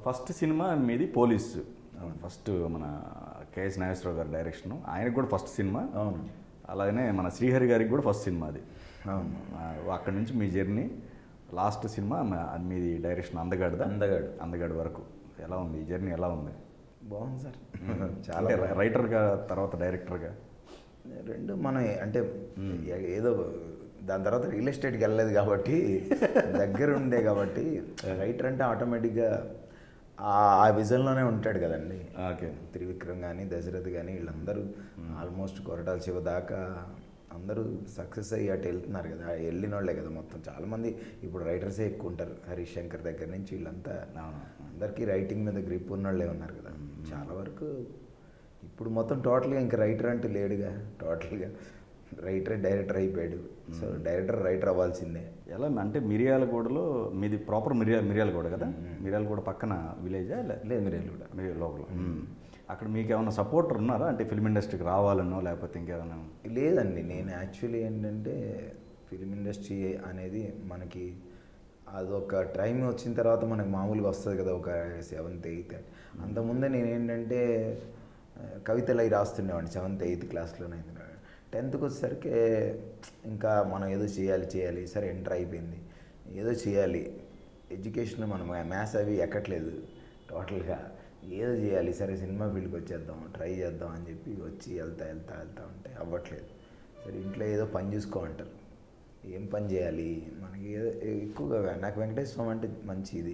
First సినిమా మీది police. First మన కేఎస్ నాగేశ్వరరావు గారి డైరెక్షన్, ఆయనకు కూడా ఫస్ట్ సినిమా. అవును. అలాగనే మన శ్రీహరి గారికి కూడా ఫస్ట్ సినిమా అది. అవును. అక్కడి నుంచి మీ జర్నీ లాస్ట్ సినిమా మీది డైరెక్షన్ అందగాడు వరకు ఎలా ఉంది ఈ జర్నీ? ఎలా ఉంది? బాగుంది సార్. చాలా రైటర్గా తర్వాత డైరెక్టర్గా రెండు మనం అంటే ఏదో దాని తర్వాత రియల్ ఎస్టేట్కి వెళ్ళలేదు కాబట్టి దగ్గర ఉండే కాబట్టి రైటర్ అంటే ఆటోమేటిక్గా ఆ విజన్లోనే ఉంటాడు కదండి. ఓకే. త్రివిక్రమ్ కానీ దశరథ్ కానీ వీళ్ళందరూ ఆల్మోస్ట్ కొరటాల శివ దాకా అందరూ సక్సెస్ అయ్యి అటు వెళ్తున్నారు కదా, వెళ్ళిన వాళ్ళే కదా మొత్తం. చాలామంది ఇప్పుడు రైటర్సే ఎక్కువ ఉంటారు. హరీష్ శంకర్ దగ్గర నుంచి వీళ్ళంతా అందరికీ రైటింగ్ మీద గ్రిప్ ఉన్న వాళ్ళే ఉన్నారు కదా చాలా వరకు. ఇప్పుడు మొత్తం టోటల్గా ఇంకా రైటర్ అంటే లేడుగా, టోటల్గా రైటరే డైరెక్టర్ అయిపోయాడు. సో రైటర్ అవ్వాల్సిందే. ఎలా అంటే మిర్యాలగూడలో మీది ప్రాపర్ మిర్యాలగూడ కదా? మిర్యాలగూడ పక్కన విలేజా? లేదు, మిర్యాలగూడ లోపల. అక్కడ మీకు ఏమైనా సపోర్టర్ ఉన్నారా అంటే ఫిల్మ్ ఇండస్ట్రీకి రావాలనో లేకపోతే ఇంకేమైనా? లేదండి, నేను యాక్చువల్లీ ఏంటంటే ఫిల్మ్ ఇండస్ట్రీ అనేది మనకి అదొక టైం వచ్చిన తర్వాత మనకు మామూలుగా వస్తుంది కదా, ఒక 7th 8th. అంతకుముందే నేను ఏంటంటే కవితలు అవి రాస్తుండేవాడిని 7th 8th క్లాస్లోనే. 10th వచ్చేసరికి ఇంకా మనం ఏదో చేయాలి. సరే ఎంటర్ అయిపోయింది, ఏదో చేయాలి. ఎడ్యుకేషన్ మనం మ్యాథ్స్ అవి ఎక్కట్లేదు టోటల్గా. ఏదో చేయాలి, సరే సినిమా ఫీల్డ్కి వచ్చేద్దాం, ట్రై చేద్దాం అని చెప్పి వచ్చి వెళ్తా ఉంటే అవ్వట్లేదు. సరే ఇంట్లో ఏదో పని చూసుకోమంటారు. ఏం పని చేయాలి మనకి? ఎక్కువగా నాకు వెంకటేశ్వర స్వామి అంటే మంచి ఇది.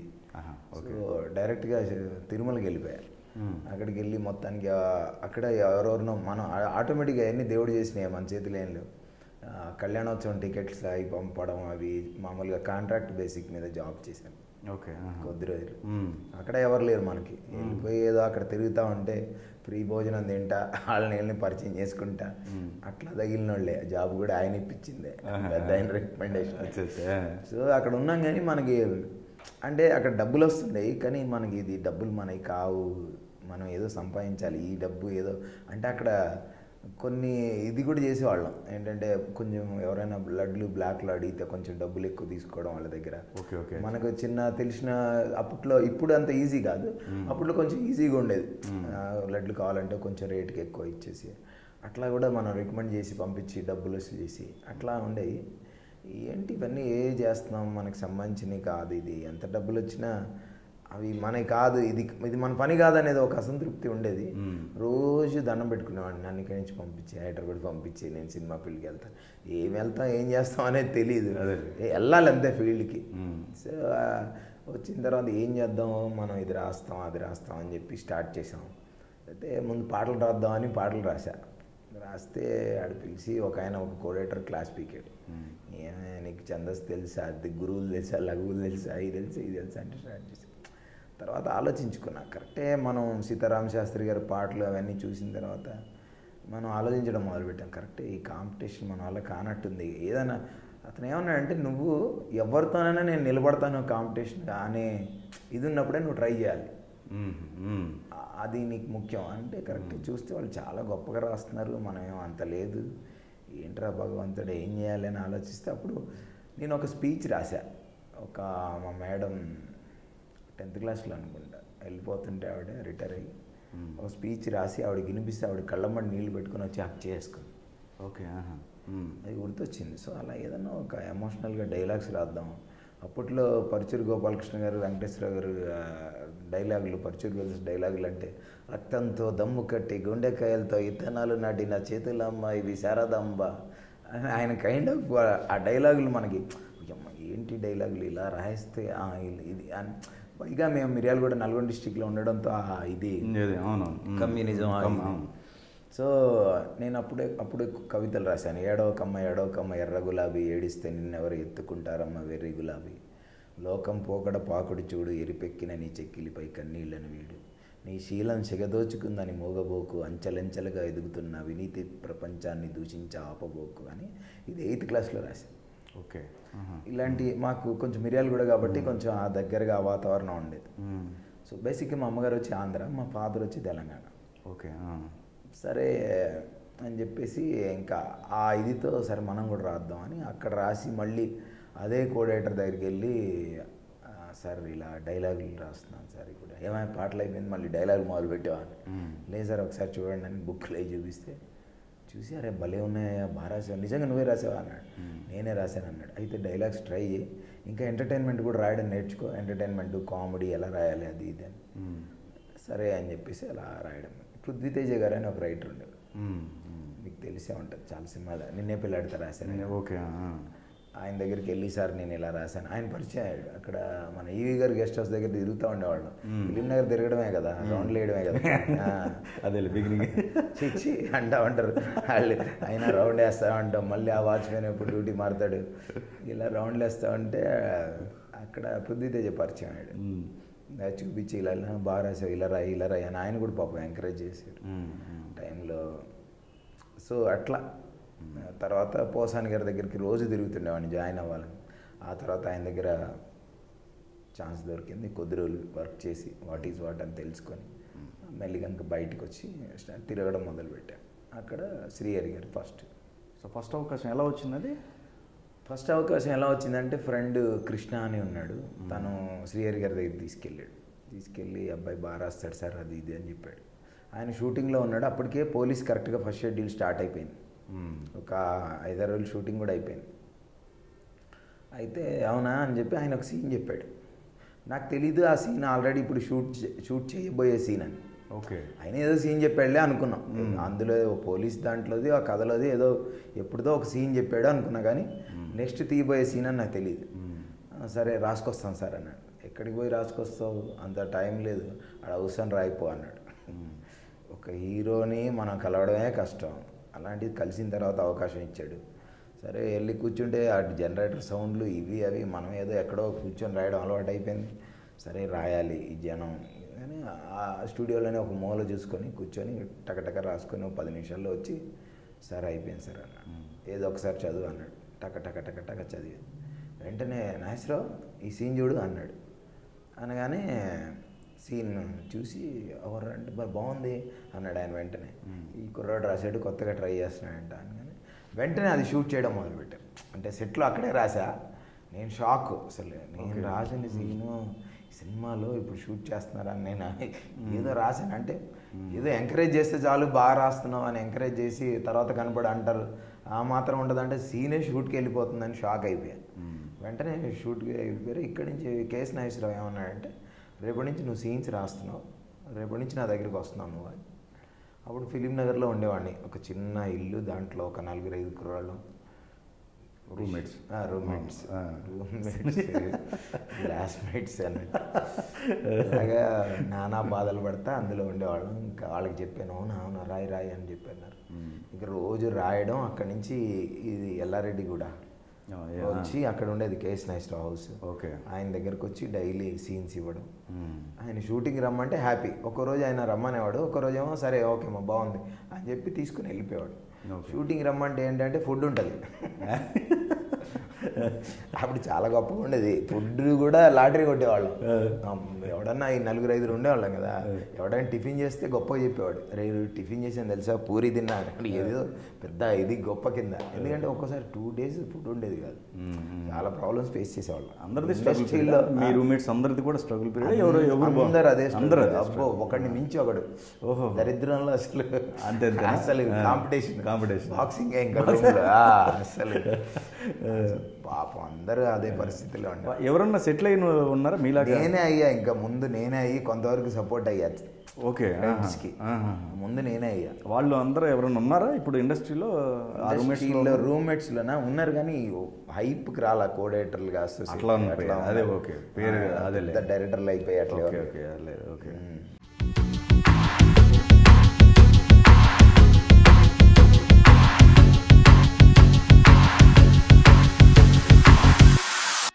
సో డైరెక్ట్గా తిరుమలకి వెళ్ళిపోయారు. అక్కడికి వెళ్ళి మొత్తానికి అక్కడ ఎవరెవరినో మనం ఆటోమేటిక్గా అవన్నీ దేవుడు చేసినాయి, మన చేతిలో ఏం లేవు. కళ్యాణోత్సవం టికెట్స్ అవి పంపడం, అవి మామూలుగా కాంట్రాక్ట్ బేసిక్ మీద జాబ్ చేశాను. ఓకే. కొద్ది రోజులు అక్కడ ఎవరు లేరు మనకి. వెళ్ళిపోయి ఏదో అక్కడ తిరుగుతూ ఉంటే ఫ్రీ భోజనం తింటా, వాళ్ళని పరిచయం చేసుకుంటా, అట్లా తగిలిన వాళ్ళే. జాబ్ కూడా ఆయన ఇప్పించిందే, పెద్ద ఆయన రికమెండేషన్. సో అక్కడ ఉన్నాం కానీ మనకి అంటే అక్కడ డబ్బులు వస్తున్నాయి కానీ మనకి ఇది డబ్బులు మనకి కావు, మనం ఏదో సంపాదించాలి ఈ డబ్బు ఏదో అంటే. అక్కడ కొన్ని ఇది కూడా చేసేవాళ్ళం ఏంటంటే కొంచెం ఎవరైనా బ్లడ్లు బ్లాక్లో అడిగితే కొంచెం డబ్బులు ఎక్కువ తీసుకోవడం వాళ్ళ దగ్గర. మనకు చిన్న తెలిసిన అప్పట్లో, ఇప్పుడు అంత ఈజీ కాదు, అప్పట్లో కొంచెం ఈజీగా ఉండేది. బ్లడ్లు కావాలంటే కొంచెం రేటుకి ఎక్కువ ఇచ్చేసి అట్లా కూడా మనం రికమెండ్ చేసి పంపించి డబ్బులు వసూలు చేసి అట్లా ఉండేవి. ఏంటి ఇవన్నీ చేస్తున్నాం, మనకు సంబంధించినవి కాదు, ఇది ఎంత డబ్బులు వచ్చినా అవి మనకి కాదు, ఇది మన పని కాదనేది ఒక అసంతృప్తి ఉండేది. రోజు దండం పెట్టుకునేవాడిని, నన్ను ఇక్కడి నుంచి పంపించి హైదరాబాద్ పంపించి నేను సినిమా ఫీల్డ్కి వెళ్తాను. ఏం చేస్తాం అనేది తెలియదు, వెళ్ళాలి అంతే ఫీల్డ్కి. సో వచ్చిన తర్వాత ఏం చేద్దాం, మనం ఇది రాస్తాం అది రాస్తాం అని చెప్పి స్టార్ట్ చేసాం. అయితే ముందు పాటలు రాద్దామని పాటలు రాస్తే ఆడు పిలిచి ఒక కోడేటర్ క్లాస్ పీకాడు. నీకు ఛందస్సు తెలుసా, అది గురువులు తెలుసా, లఘువులు తెలుసా, ఇది తెలుసా అంటే స్టార్ట్ చేశాను. తర్వాత ఆలోచించుకున్నా, కరెక్టే మనం సీతారామ శాస్త్రి గారి పాటలు అవన్నీ చూసిన తర్వాత మనం ఆలోచించడం మొదలుపెట్టాం. కరెక్టే ఈ కాంపిటీషన్ మన వల్ల కానట్టుంది. ఏదైనా అతను ఏమన్నాడంటే, నువ్వు ఎవరితోనైనా నేను నిలబడతాను కాంపిటీషన్ అనే ఇది ఉన్నప్పుడే నువ్వు ట్రై చేయాలి, అది నీకు ముఖ్యం అంటే. కరెక్ట్ చూస్తే వాళ్ళు చాలా గొప్పగా రాస్తున్నారు, మనం ఏమో అంత లేదు, ఏంట్రా భగవంతుడు ఏం చేయాలి అని ఆలోచిస్తే అప్పుడు నేను ఒక స్పీచ్ రాశా. మా మేడం 10th క్లాస్లో అనుకుంటా వెళ్ళిపోతుంటే ఆవిడ రిటైర్ అయ్యి ఒక స్పీచ్ రాసి ఆవిడకి వినిపిస్తే ఆవిడ కళ్ళమ్మడి నీళ్ళు పెట్టుకుని వచ్చి హక్ చేసుకుంది. ఓకే. అది గుర్తొచ్చింది. సో అలా ఏదన్నా ఒక ఎమోషనల్గా డైలాగ్స్ రాద్దాం. అప్పట్లో పరుచూరి గోపాలకృష్ణ గారు, వెంకటేశ్వర గారు డైలాగులు, పరుచూరి బ్రదర్స్ డైలాగులు అంటే రక్తంతో దమ్ము కట్టి గుండెకాయలతో ఇత్తనాలు నాటిన చేతులమ్మ ఇవి శారదాంబ అని ఆయన కైండ్ ఆఫ్ ఆ డైలాగులు మనకి ఏంటి డైలాగులు ఇలా రాయిస్తే ఇది అని. పైగా మేము మిర్యాలగూడ నల్గొండ డిస్టిక్లో ఉండడంతో ఇది కమ్యూనిజం. సో నేను అప్పుడే కవితలు రాశాను. ఏడవకమ్మ ఎర్ర గులాబీ ఏడిస్తే నిన్నెవరు ఎత్తుకుంటారమ్మ వెర్రి గులాబీ, లోకం పోకడ పాకుడు చూడు ఎరిపెక్కిన నీ చెక్కిలిపై కన్నీళ్లను వీడు, నీ శీలం సెగదోచుకుందని మోగబోకు, అంచెలంచెలుగా ఎదుగుతున్న అవినీతి ప్రపంచాన్ని దూషించ ఆపబోకు అని. ఇది 8th క్లాస్లో రాశాను. ఓకే. ఇలాంటి మాకు కొంచెం మిర్యాలగూడ కాబట్టి కొంచెం ఆ దగ్గరగా వాతావరణం ఉండేది. సో బేసిక్గా మా అమ్మగారు వచ్చి ఆంధ్ర, మా ఫాదర్ వచ్చి తెలంగాణ. ఓకే. సరే అని చెప్పేసి ఇంకా ఆ ఇదితో సరే మనం కూడా రాద్దామని అక్కడ రాసి మళ్ళీ అదే కోడేటర్ దగ్గరికి వెళ్ళి సార్ ఇలా డైలాగులు రాస్తున్నాను సార్, ఇప్పుడు ఏమైనా పాటలు అయిపోయింది మళ్ళీ డైలాగ్ మొదలు పెట్టేవాడిని. లేదు సార్ ఒకసారి చూడండి అని బుక్లో చూపిస్తే చూసి అరే భలే ఉన్నాయా, బాగా రాసావు, నిజంగా నువ్వే రాసావా అన్నాడు. నేనే రాశాను అన్నాడు. అయితే డైలాగ్స్ ట్రై చేయి, ఇంకా ఎంటర్టైన్మెంట్ కూడా రాయడం నేర్చుకో, ఎంటర్టైన్మెంట్ కామెడీ ఎలా రాయాలి అది ఇది అని. సరే అని చెప్పేసి అలా రాయడం. పృథ్వీతేజ గారు అని ఒక రైటర్ ఉండేవారు, మీకు తెలిసే ఉంటుంది, చాలా సినిమాలు నిన్నే పిల్లాడితే రాశాను. ఓకే. ఆయన దగ్గరికి వెళ్ళి సార్ నేను ఇలా రాశాను, ఆయన పరిచయం అయ్యాడు. అక్కడ మన ఈవీ గారు గెస్ట్ హౌస్ దగ్గర తిరుగుతూ ఉండేవాళ్ళం. ఫిలిం నగర్ తిరగడమే కదా, రౌండ్లు వేయడమే కదా. అదే బిగినింగ్ చిచ్చి అంటా ఉంటారు వాళ్ళు, అయినా రౌండ్ వేస్తా ఉంటాం. మళ్ళీ ఆ వాచ్మెన్ ఎప్పుడు డ్యూటీ మారుతాడు, ఇలా రౌండ్లు వేస్తూ ఉంటే అక్కడ పృథ్వీతేజ పరిచయం అయ్యాడు. చూపించి ఇలా బాగా రాసావు, ఇలా రాయి అని ఆయన కూడా పాపం ఎంకరేజ్ చేశాడు టైంలో. సో అట్లా తర్వాత పోసాని గారి దగ్గరికి రోజు తిరుగుతుండేవాడిని జాయిన్ అవ్వాలని. ఆ తర్వాత ఆయన దగ్గర ఛాన్స్ దొరికింది, కొద్ది రోజులు వర్క్ చేసి వాట్ ఈజ్ వాట్ అని తెలుసుకొని మెల్లిగా ఇంకా బయటకు వచ్చి తిరగడం మొదలుపెట్టాను. అక్కడ శ్రీహరి గారు ఫస్ట్ అవకాశం ఎలా వచ్చింది? అది ఫస్ట్ అవకాశం ఎలా వచ్చిందంటే ఫ్రెండ్ కృష్ణ అని ఉన్నాడు, తను శ్రీహరి గారి దగ్గర తీసుకెళ్ళి అబ్బాయి బాగా రాస్తాడు సార్ అది ఇది అని చెప్పాడు. ఆయన షూటింగ్లో ఉన్నాడు, అప్పటికే పోలీస్ కరెక్ట్గా ఫస్ట్ షెడ్యూల్ స్టార్ట్ అయిపోయింది, ఒక 5-6 రోజులు షూటింగ్ కూడా అయిపోయింది. అయితే అవునా అని చెప్పి ఆయన ఒక సీన్ చెప్పాడు. నాకు తెలీదు ఆ సీన్ ఆల్రెడీ ఇప్పుడు షూట్ చేయబోయే సీన్ అని. ఓకే. ఆయన ఏదో సీన్ చెప్పాడులే అనుకున్నాం, అందులో పోలీస్ దాంట్లోది ఆ కథలోది ఏదో ఎప్పుడుదో ఒక సీన్ చెప్పాడు అనుకున్నా, కానీ నెక్స్ట్ తీయబోయే సీన్ అని నాకు తెలియదు. సరే రాసుకొస్తాను సార్ అన్నాడు. ఎక్కడికి పోయి రాసుకొస్తావు, అంత టైం లేదు, ఆడ అవసరం రాయిపో అన్నాడు. ఒక హీరోని మనం కలవడమే కష్టం, అలాంటిది కలిసిన తర్వాత అవకాశం ఇచ్చాడు. సరే వెళ్ళి కూర్చుంటే అటు జనరేటర్ సౌండ్లు ఇవి అవి, మనం ఏదో ఎక్కడో కూర్చొని రాయడం అలవాటు అయిపోయింది. సరే రాయాలి ఈ జనం అని ఆ స్టూడియోలోనే ఒక మూల చూసుకొని కూర్చొని టకటక రాసుకొని 10 నిమిషాల్లో వచ్చి సార్ అయిపోయింది సార్ అన్నాడు. ఏదో ఒకసారి చదువు అన్నాడు. టక చదివి వెంటనే నాగేశ్వరరావు ఈ సీన్ చూడు అన్నాడు. అనగానే సీన్ చూసి ఎవరంటే బాగుంది అన్నాడు ఆయన. వెంటనే ఈ కుర్రాడు రాసాడు, కొత్తగా ట్రై చేస్తున్నాడంట అనగానే వెంటనే అది షూట్ చేయడం మొదలుపెట్టాను. అంటే సెట్లో అక్కడే రాసా. నేను షాక్, అసలు నేను రాసిన సీను సినిమాలో ఇప్పుడు షూట్ చేస్తున్నారని నేను ఏదో రాశాను. అంటే ఏదో ఎంకరేజ్ చేస్తే చాలు బాగా రాస్తున్నావు అని ఎంకరేజ్ చేసి తర్వాత కనపడి అంటారు, ఆ మాత్రం ఉంటుందంటే సీనే షూట్కి వెళ్ళిపోతుందని షాక్ అయిపోయాను. వెంటనే షూట్కి వెళ్ళిపోయారు. ఇక్కడి నుంచి కేఎస్ నాగేశ్వరరావు ఏమన్నాడంటే రేపటి నుంచి నువ్వు సీన్స్ రాస్తున్నావు, రేపటి నుంచి నా దగ్గరికి వస్తున్నావు నువ్వు అని. అప్పుడు ఫిలిం నగర్లో ఉండేవాడిని, ఒక చిన్న ఇల్లు, దాంట్లో ఒక 4-5 కుర్రాళ్ళు రూమ్మేట్స్ క్లాస్మేట్స్ అన్నట్టు. అలాగా నానా బాధలు పడతా అందులో ఉండేవాళ్ళం. ఇంకా వాళ్ళకి చెప్పాను, అవునా రాయి అని చెప్పన్నారు. ఇంకా రోజు రాయడం. అక్కడి నుంచి ఇది ఎల్లారెడ్డి కూడా వచ్చి అక్కడ ఉండేది కేఎస్ నాగేశ్వరరావు హౌస్. ఓకే. ఆయన దగ్గరకు వచ్చి డైలీ సీన్స్ ఇవ్వడం. ఆయన షూటింగ్ రమ్మంటే హ్యాపీ, ఒక్కరోజు ఆయన రమ్మనేవాడు, ఒక్కరోజు ఏమో సరే ఓకే మా బాగుంది అని చెప్పి తీసుకుని వెళ్ళిపోయాడు. షూటింగ్ రమ్మంటే ఏంటంటే ఫుడ్ ఉంటుంది. అప్పుడు చాలా గొప్పగా ఉండేది. ఫుడ్ కూడా లాటరీ కొట్టేవాళ్ళం. ఎవడన్నా ఈ 4-5 ఉండేవాళ్ళం కదా, ఎవడైనా టిఫిన్ చేస్తే గొప్పగా చెప్పేవాడు, రే టిఫిన్ చేసాను తెలుసా, పూరి తిన్నా అని. ఏదో పెద్ద ఇది గొప్ప కింద. ఎందుకంటే ఒక్కోసారి 2 days ఫుడ్ ఉండేది కాదు. చాలా ప్రాబ్లమ్స్ ఫేస్ చేసేవాళ్ళం. అందరిది ఇండస్ట్రీలో మీ రూమ్మేట్స్ అందరిది కూడా స్ట్రగుల్ పీరియడ్. అందరూ అదే అబ్బో, ఒకడిని మించి ఒకడు. ఓహో దరిద్రంలో అసలు అంతే అసలు కాంపిటీషన్ బాక్సింగ్ ఇంకా అసలు పాపం అందరూ అదే పరిస్థితిలో ఉన్నారు. ఎవరన్నా సెటిల్ అయిన ఉన్నారా మీలా? నేనే అయ్యా, ఇంకా ముందు నేనే అయ్యి కొంతవరకు సపోర్ట్ అయ్యా. ఓకే. ముందు నేనే అయ్యా. వాళ్ళు అందరూ ఎవరైనా ఉన్నారా ఇప్పుడు ఇండస్ట్రీలో? రూమ్మేట్స్లోనా ఉన్నారు, కానీ హైప్కి రాలా, కోడైరెక్టర్లుగా అట్లా అదే. ఓకే, పేరు అదే డైరెక్టర్లు అయిపోయి అట్లా. ఓకే.